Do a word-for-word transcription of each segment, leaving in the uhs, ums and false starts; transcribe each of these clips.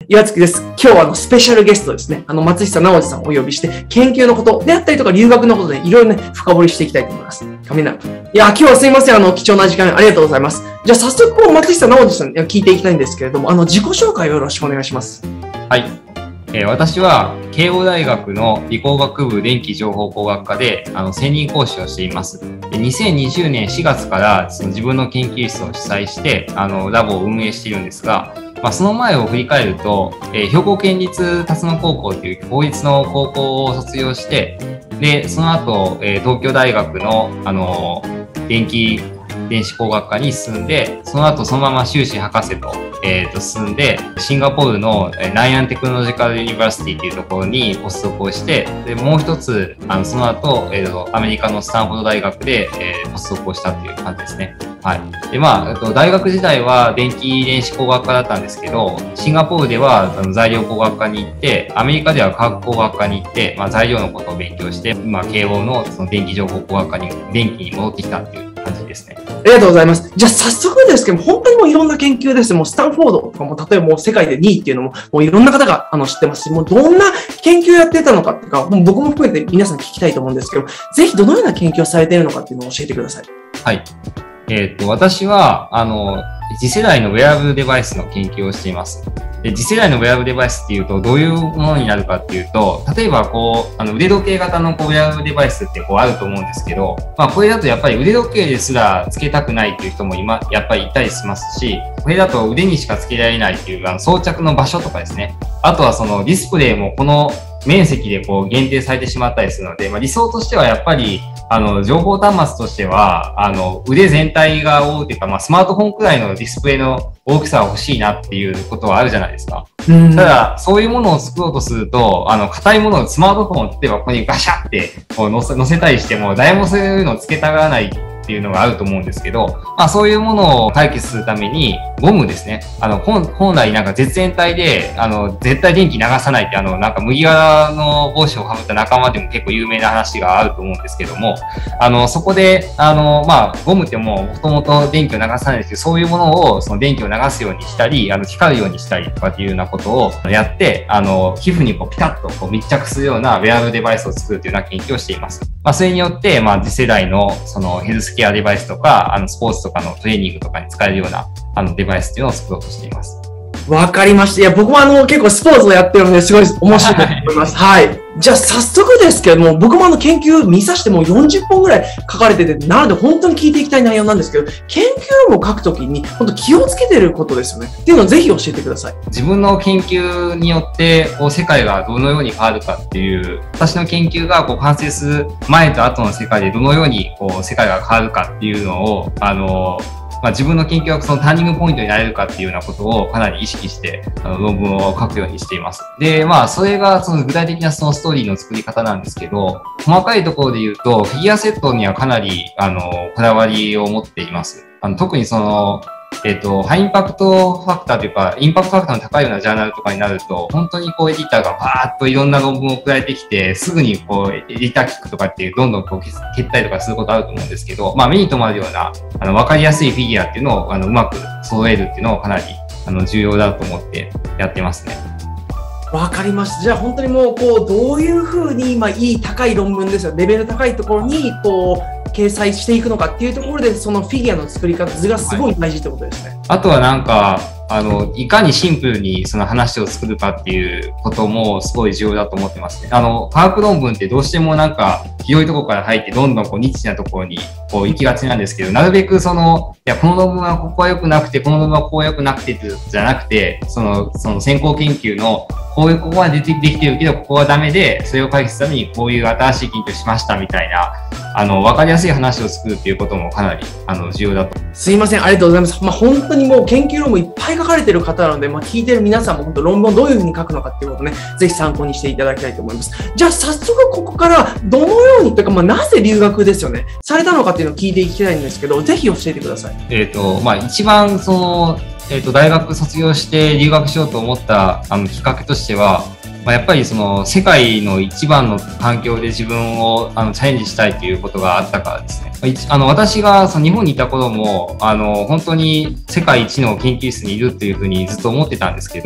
岩月です。今日はあのスペシャルゲストですね、あの松下直司さんをお呼びして、研究のことであったりとか留学のことでいろいろね、深掘りしていきたいと思います。神奈いや、今日はすいません。あの、貴重な時間ありがとうございます。じゃあ早速、こう松下直司さんに聞いていきたいんですけれども、あの、自己紹介をよろしくお願いします。 はい。えー、私は慶応大学の理工学部電気情報工学科であの専任講師をしています。でにせんにじゅうねんしがつからその自分の研究室を主催してあのラボを運営しているんですが、まあ、その前を振り返ると、えー、兵庫県立辰野高校という公立の高校を卒業して、でその後、えー、東京大学の、あのー、電気電子工学科に進んで、その後そのまま修士博士と、えー、と進んで、シンガポールのナイアンテクノロジカルユニバーシティというところにポスドクをして、でもう一つ、あのその後、えー、とアメリカのスタンフォード大学で、えー、ポスドクをしたっていう感じですね。はい。で、まあ、と大学時代は電気電子工学科だったんですけど、シンガポールではあの材料工学科に行って、アメリカでは化学工学科に行って、まあ、材料のことを勉強して、今、慶応のその電気情報工学科に、電気に戻ってきたっていう感じですね。 ありがとうございます。じゃあ早速ですけども、本当にもういろんな研究ですね。もうスタンフォードとかも、例えばもう世界でにいっていうのも、もういろんな方があの知ってますし、もうどんな研究やってたのかっていうか、もう僕も含めて皆さん聞きたいと思うんですけど、ぜひどのような研究をされているのかっていうのを教えてください。 はい。えっと、私は、あの、次世代のウェアラブルデバイスの研究をしています。で次世代のウェアラブルデバイスっていうと、どういうものになるかっていうと、例えばこう、あの腕時計型のこうウェアラブルデバイスってこうあると思うんですけど、まあこれだとやっぱり腕時計ですらつけたくないっていう人も今、やっぱりいたりしますし、これだと腕にしかつけられないっていうあの装着の場所とかですね。あとはそのディスプレイもこの面積でこう限定されてしまったりするので、まあ、理想としてはやっぱりあの情報端末としてはあの腕全体が覆うというか、まあ、スマートフォンくらいのディスプレイの大きさは欲しいなっていうことはあるじゃないですか。ただそういうものを作ろうとすると、あの硬いものをスマートフォンを例えばここにガシャってこう乗せ、乗せたりしても誰もそういうのをつけたがらないっていうのがあると思うんですけど、まあそういうものを解決するために、ゴムですね。あの、本、本来なんか絶縁体で、あの、絶対電気流さないって、あの、なんか麦わらの帽子をかぶった仲間でも結構有名な話があると思うんですけども、あの、そこで、あの、まあ、ゴムってもう元々電気を流さないですけど、そういうものを、その電気を流すようにしたり、あの、光るようにしたりとかっていうようなことをやって、あの、皮膚にこうピタッとこう密着するようなウェアラブルデバイスを作るというような研究をしています。まあ、それによって、まあ、次世代の、その、ヘルスケアデバイスとか、あの、スポーツとかのトレーニングとかに使えるような、あの、デバイスっていうのを作ろうとしています。 わかりました。いや、僕もあの、結構スポーツをやってるので、すごい面白いと思います。はい。じゃあ、早速ですけども、僕もあの、研究見させてもよんじゅっぽんぐらい書かれてて、なので本当に聞いていきたい内容なんですけど、研究論文を書くときに、本当気をつけてることですよね。っていうのをぜひ教えてください。 自分の研究によって、こう、世界がどのように変わるかっていう、私の研究がこう、完成する前と後の世界でどのように、こう、世界が変わるかっていうのを、あの、まあ、自分の研究がそのターニングポイントになれるかっていうようなことをかなり意識してあの論文を書くようにしています。で、まあ、それがその具体的なそのストーリーの作り方なんですけど、細かいところで言うと、フィギュアセットにはかなり、あの、こだわりを持っています。あの特にその、えっと、ハイインパクトファクターというか、インパクトファクターの高いようなジャーナルとかになると、本当にこうエディターがバーッといろんな論文を送られてきて、すぐにこうエディターキックとかっていうどんどんこう消ったりとかすることあると思うんですけど、まあ目に留まるような、あの、わかりやすいフィギュアっていうのを、あの、うまく揃えるっていうのをかなり、あの、重要だと思ってやってますね。 わかりました。じゃあ本当にもう、こう、どういうふうに、今、いい高い論文ですよ。レベル高いところに、こう、掲載していくのかっていうところで、そのフィギュアの作り方、図がすごい大事ってことですね。はい、 あとはなんか、あの、いかにシンプルにその話を作るかっていうこともすごい重要だと思ってますね。あの、科学論文ってどうしてもなんか広いところから入ってどんどんこうニッチなところにこう行きがちなんですけど、なるべくその、いや、この論文はここは良くなくて、この論文はこう良くなくてじゃなくて、その、その先行研究のこういうここはできできてるけど、ここはダメで、それを解決するためにこういう新しい研究をしましたみたいな、あの、わかりやすい話を作るっていうこともかなり、あの、重要だと。 すいません、ありがとうございます。まあ、本当にもう研究論文いっぱい書かれてる方なので、まあ、聞いてる皆さんも本当論文をどういうふうに書くのかっていうことをね、ぜひ参考にしていただきたいと思います。じゃあ、早速ここからどのようにというか、まあ、なぜ留学ですよね、されたのかっていうのを聞いていきたいんですけど、ぜひ教えてください。 えっと、まあ、一番その、えっと、大学卒業して留学しようと思ったあのきっかけとしては、まあ、やっぱりその世界の一番の環境で自分をあのチャレンジしたいということがあったからですね。あの私がその日本にいた頃もあの本当に世界一の研究室にいるっていうふうにずっと思ってたんですけど、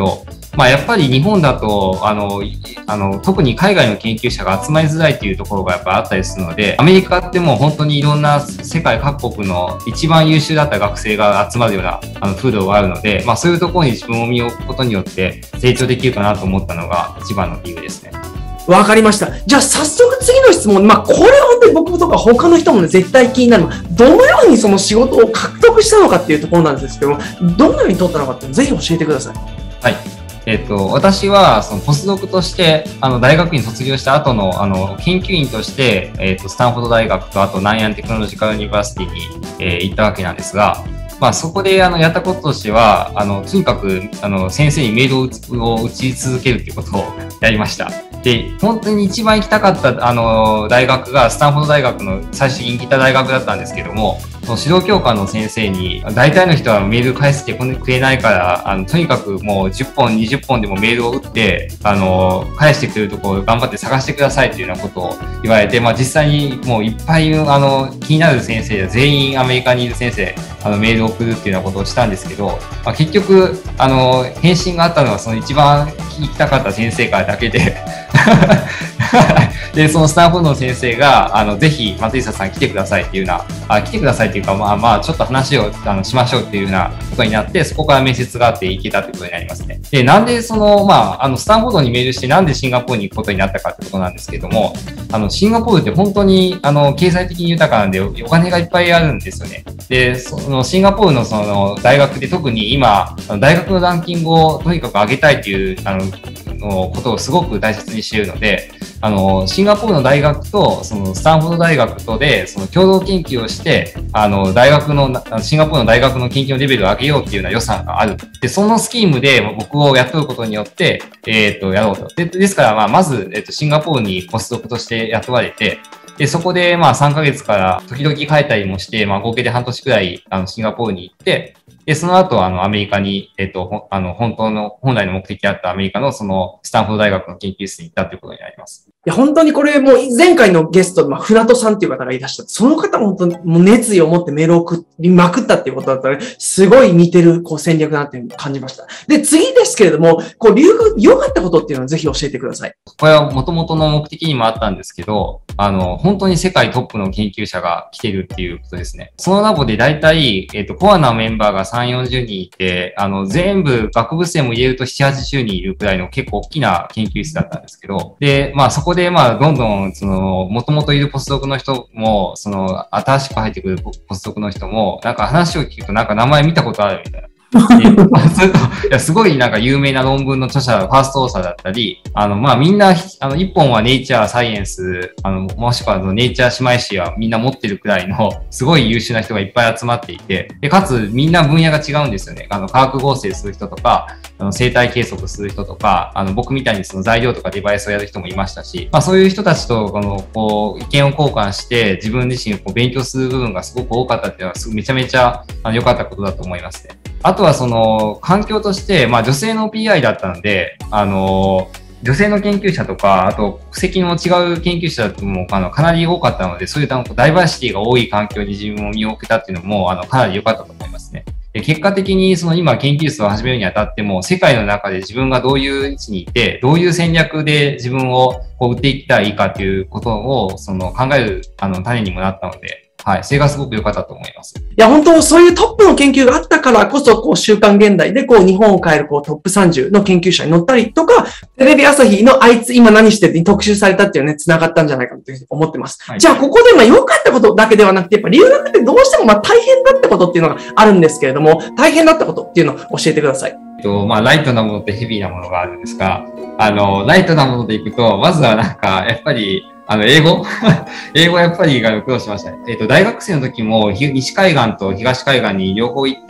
まあ、やっぱり日本だと、あの、あの、特に海外の研究者が集まりづらいというところがやっぱあったりするので、アメリカってもう本当にいろんな世界各国の一番優秀だった学生が集まるようなあの風土があるので、まあ、そういうところに自分を身を置くことによって成長できるかなと思ったのが一番の理由ですね。 わかりました。じゃあ早速次の質問。まあこれは本当に僕とか他の人もね絶対気になるのは、どのようにその仕事を獲得したのかっていうところなんですけども、どのように取ったのかってぜひ教えてください。 はい。えっと、私は、そのポスドクとして、あの、大学院卒業した後の、あの、研究員として、えっと、スタンフォード大学と、あと、ナイアンテクノロジカルユニバーシティに、えー行ったわけなんですが、まあ、そこで、あの、やったこととしては、あの、とにかく、あの、先生にメールを打つを打ち続けるっていうことをやりました。で、本当に一番行きたかった、あの、大学が、スタンフォード大学の最初に行った大学だったんですけども、その指導教官の先生に、大体の人はメール返してくれないから、あの、とにかくもうじゅっぽん、にじゅっぽんでもメールを打って、あの、返してくれるところを頑張って探してくださいというようなことを言われて、まあ実際にもういっぱい、あの、気になる先生、全員アメリカにいる先生、あの、メールを送るっていうようなことをしたんですけど、まあ結局、あの、返信があったのはその一番聞きたかった先生からだけで、で、そのスタンフォードの先生が、あの、ぜひ、松下さん来てくださいっていうような、あ、来てくださいっていうか、まあまあ、ちょっと話をあのしましょうっていうようなことになって、そこから面接があって行けたってことになりますね。で、なんでその、まあ、あの、スタンフォードにメールしてなんでシンガポールに行くことになったかってことなんですけども、あの、シンガポールって本当に、あの、経済的に豊かなんで、お金がいっぱいあるんですよね。で、その、シンガポールのその、大学で特に今、大学のランキングをとにかく上げたいっていう、あの、のことをすごく大切にしているので、あの、シンガポールの大学と、その、スタンフォード大学とで、その、共同研究をして、あの、大学の、シンガポールの大学の研究のレベルを上げようっていうような予算がある。で、そのスキームで僕を雇うことによって、えっと、やろうと。で、ですから、まあ、まず、えっと、シンガポールにポスドクとして雇われて、で、そこで、まあ、さんかげつから時々帰ったりもして、まあ、合計で半年くらい、あの、シンガポールに行って、で、その後、あの、アメリカに、えっと、あの、本当の、本来の目的であったアメリカの、その、スタンフォード大学の研究室に行ったということになります。 いや、本当にこれもう前回のゲスト、まあ、船戸さんっていう方がいらっしゃって、その方も本当にもう熱意を持ってメールを送りまくったっていうことだったら、すごい似てるこう戦略だなっていうふうに感じました。で、次ですけれども、こう、留学良かったことっていうのをぜひ教えてください。 これは元々の目的にもあったんですけど、あの、本当に世界トップの研究者が来てるっていうことですね。そのラボで大体、えっと、コアなメンバーがさん、よんじゅうにんいて、あの、全部学部生も入れるとなな、はちじゅうにんいるくらいの結構大きな研究室だったんですけど、で、まあそこでまあどんどん、その、もともといるポスドクの人も、その、新しく入ってくるポスドクの人も、なんか話を聞くとなんか名前見たことあるみたいな。まあ、それといやすごいなんか有名な論文の著者、ファーストオーサーだったり、あの、まあ、みんな、あの、一本はネイチャー、サイエンス、あの、もしくはネイチャー姉妹誌はみんな持ってるくらいの、すごい優秀な人がいっぱい集まっていて、で、かつ、みんな分野が違うんですよね。あの、化学合成する人とか、あの、生態計測する人とか、あの、僕みたいにその材料とかデバイスをやる人もいましたし、まあ、そういう人たちと、この、こう、意見を交換して、自分自身こう勉強する部分がすごく多かったっていうのは、めちゃめちゃ、あの、良かったことだと思いますね。あとはその環境として、まあ女性の ピーアイ だったので、あの、女性の研究者とか、あと国籍の違う研究者もあのかなり多かったので、そういうダイバーシティが多い環境に自分を身を置けたっていうのも、あの、かなり良かったと思いますね。で結果的にその今研究室を始めるにあたっても、世界の中で自分がどういう位置にいて、どういう戦略で自分をこう売っていったらいいかっていうことをその考えるあの種にもなったので、はい。それがすごく良かったと思います。 いや、本当そういうトップの研究があったからこそ、こう、週刊現代で、こう、日本を変える、こう、トップさんじゅうの研究者に乗ったりとか、テレビ朝日のあいつ今何してるに特集されたっていうね、繋がったんじゃないかというふうに思ってます。はい、じゃあ、ここで、まあ、良かったことだけではなくて、やっぱ留学ってどうしても、まあ、大変だったことっていうのがあるんですけれども、大変だったことっていうのを教えてください。 えっと、まあ、ライトなものってヘビーなものがあるんですが、あの、ライトなものでいくと、まずはなんか、やっぱり、あの、英語英語やっぱり苦労しましたね。えっと、大学生の時も、西海岸と東海岸に両方行って、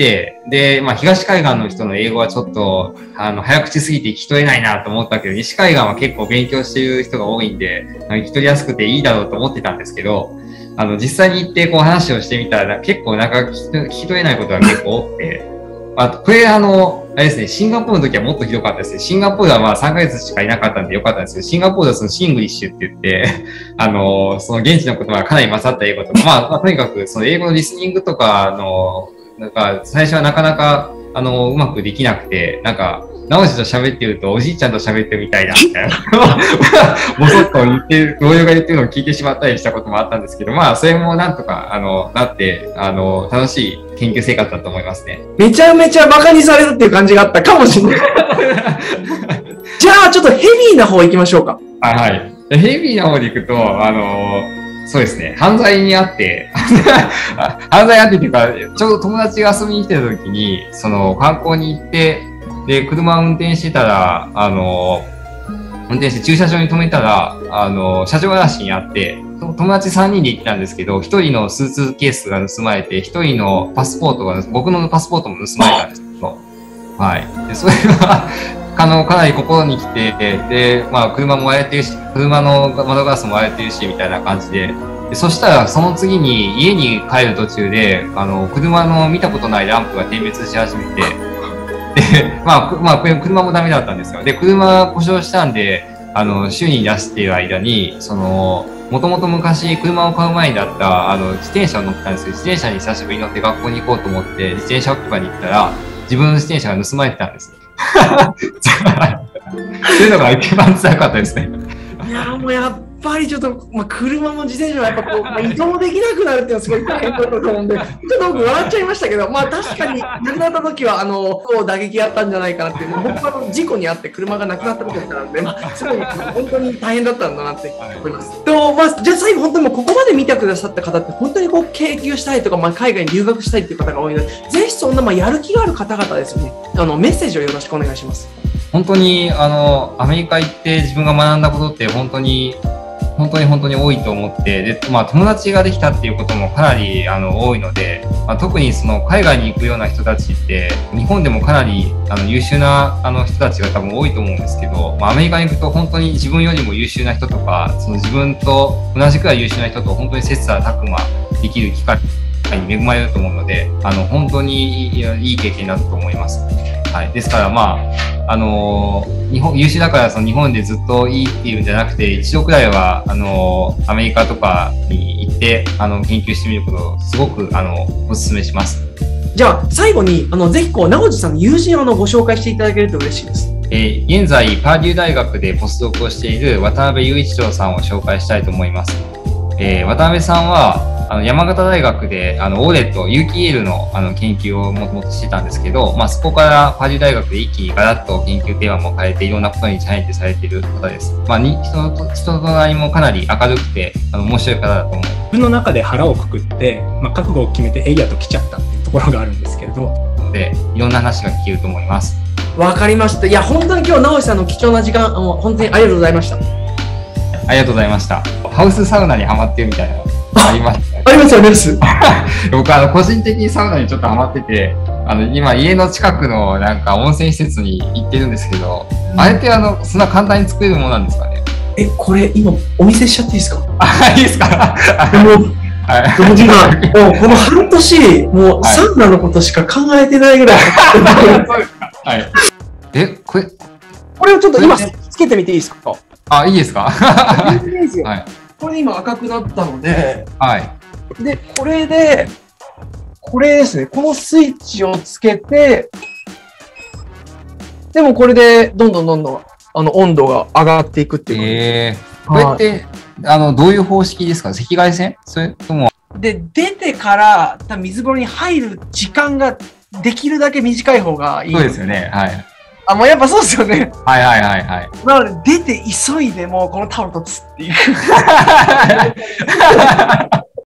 で、まあ、東海岸の人の英語はちょっと、あの、早口すぎて聞き取れないなと思ったけど、西海岸は結構勉強している人が多いんで、聞き取りやすくていいだろうと思ってたんですけど、あの、実際に行ってこう話をしてみたら、結構なんか聞き取れないことが結構多くて、あと、これあの、あれですね、シンガポールの時はもっとひどかったですね。シンガポールはまあさんかげつしかいなかったんでよかったんですけど、シンガポールはそのシングリッシュって言って、あの、その現地の言葉がかなり勝った英語とか、まあ、まあ、とにかくその英語のリスニングとかの、なんか最初はなかなか、あの、うまくできなくて、なんか、 直しと喋ってると、おじいちゃんと喋ってるみたいだ、みたいな。ぼそっと言ってる、同僚が言ってるのを聞いてしまったりしたこともあったんですけど、まあ、それもなんとか、あの、なって、あの、楽しい研究生活だと思いますね。 めちゃめちゃバカにされるっていう感じがあったかもしれない。じゃあ、ちょっとヘビーな方行きましょうか。 はいはい。ヘビーな方で行くと、あの、そうですね、犯罪にあって、犯罪にあってっていうか、ちょうど友達が遊びに来てた時に、その、観光に行って、で、車を運転してたら、あの、運転して駐車場に止めたら、あの、車上荒らしにあって、友達さんにんで行ったんですけど、ひとりのスーツケースが盗まれて、ひとりのパスポートが、僕のパスポートも盗まれたんですけど、はい。で、それは、あの、かなり心に来て、で、まあ、車も割れてるし、車の窓ガラスも割れてるし、みたいな感じで、でそしたら、その次に家に帰る途中で、あの、車の見たことないランプが点滅し始めて、で、まあ、まあ、車もダメだったんですよ。で、車故障したんで、あの、修理に出している間に、その、もともと昔車を買う前にだった、あの、自転車を乗ってたんですけど、自転車に久しぶりに乗って学校に行こうと思って、自転車置き場に行ったら、自分の自転車が盗まれてたんです。そういうのが一番辛かったですね。 いやもうやっぱりちょっと、まあ、車も自転車もやっぱこう、まあ、移動できなくなるっていうのはすごい大変だったと思うんで、ちょっと僕笑っちゃいましたけど、まあ確かに亡くなった時は、あの、こう打撃あったんじゃないかなっていう、僕は事故に遭って車がなくなった時だったので、まあ、すごい本当に大変だったんだなって思います。と、まあ、じゃあ最後本当にもうここまで見てくださった方って、本当にこう研究したいとか、まあ、海外に留学したいっていう方が多いので、ぜひそんなまあやる気がある方々ですよね。あの、メッセージをよろしくお願いします。 本当に、あの、アメリカ行って自分が学んだことって本当に、本当に本当に多いと思って、で、まあ友達ができたっていうこともかなりあの多いので、まあ、特にその海外に行くような人たちって、日本でもかなりあの優秀なあの人たちが多分多いと思うんですけど、まあ、アメリカに行くと本当に自分よりも優秀な人とか、その自分と同じくらい優秀な人と本当に切磋琢磨できる機会に恵まれると思うので、あの本当にいい経験だと思います。はい、ですからまあ、あのー、日本、優秀だからその日本でずっといいっていうんじゃなくて、一度くらいは、あのー、アメリカとかに行って、あの、研究してみることをすごく、あの、お勧めします。 じゃあ、最後に、あの、ぜひこう、直司さんの友人をあのご紹介していただけると嬉しいです。 えー、現在、パーデュー大学でポスドクをしている渡辺雄一郎さんを紹介したいと思います。えー、渡辺さんは、あの山形大学であのオーレット、有機 イーエル のあの研究をもともとしてたんですけど、まあ、そこからパーデュー大学で一気にガラッと研究テーマも変えていろんなことにチャレンジされている方です。まあ、に人と人となりもかなり明るくてあの面白い方だと思う。 自分の中で腹をくくって、まあ、覚悟を決めてエイヤと来ちゃったっていうところがあるんですけれど、 でいろんな話が聞けると思います。 わかりました。いや本当に今日直司さんの貴重な時間、もう本当にありがとうございました。 ありがとうございました。ハウスサウナにハマってるみたいなのありました、ね。 ありますあります。 僕あの個人的にサウナにちょっとハマってて、あの今家の近くのなんか温泉施設に行ってるんですけど、うん、あれってあのそんな簡単に作れるものなんですかね。 え、これ今お見せしちゃっていいですか。 あ、いいですか。 もう、はい、今もうこの半年もうサウナのことしか考えてないぐらい。 そうですか。はい。え、これこれをちょっと今つけてみていいですか。 あ、いいですか。 はい。これ今赤くなったので、 はい。 で、これで、これですね、このスイッチをつけて、でもこれでどんどんどんどんあの温度が上がっていくっていう。 えー、これって、あの、どういう方式ですか？赤外線？それとも。 で、出てから多分水風呂に入る時間ができるだけ短い方がいい。 そうですよね。はい。 あ、もうやっぱそうですよね。 はいはいはいはい。 なので、出て急いでもうこのタオルとつっていう。